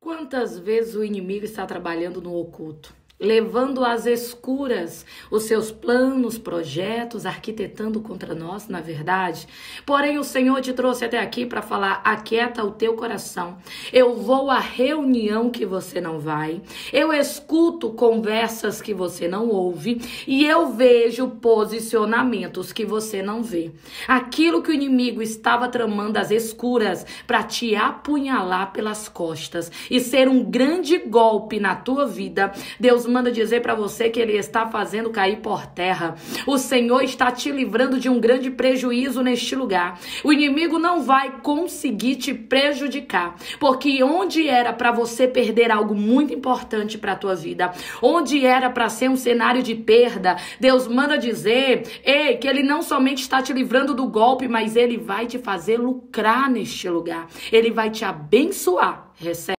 Quantas vezes o inimigo está trabalhando no oculto, levando às escuras os seus planos, projetos, arquitetando contra nós, na verdade? Porém, o Senhor te trouxe até aqui para falar: aquieta o teu coração. Eu vou à reunião que você não vai, eu escuto conversas que você não ouve e eu vejo posicionamentos que você não vê. Aquilo que o inimigo estava tramando às escuras para te apunhalar pelas costas e ser um grande golpe na tua vida, Deus manda dizer para você que ele está fazendo cair por terra. O Senhor está te livrando de um grande prejuízo neste lugar. O inimigo não vai conseguir te prejudicar, porque onde era para você perder algo muito importante para a tua vida, onde era para ser um cenário de perda, Deus manda dizer, que ele não somente está te livrando do golpe, mas ele vai te fazer lucrar neste lugar. Ele vai te abençoar. Recebe.